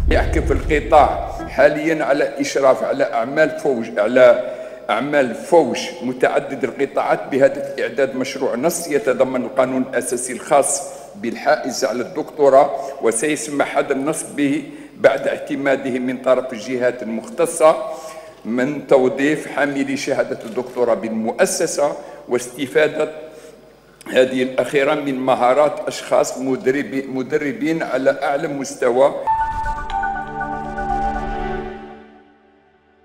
يحكم في القطاع حاليا على إشراف على أعمال فوج متعدد القطاعات بهدف إعداد مشروع نص يتضمن القانون الأساسي الخاص بالحائز على الدكتوراه، وسيسمح هذا النص به بعد اعتماده من طرف الجهات المختصة من توظيف حاملي شهادة الدكتوراه بالمؤسسة، واستفادة هذه الأخيرة من مهارات أشخاص مدربين على أعلى مستوى.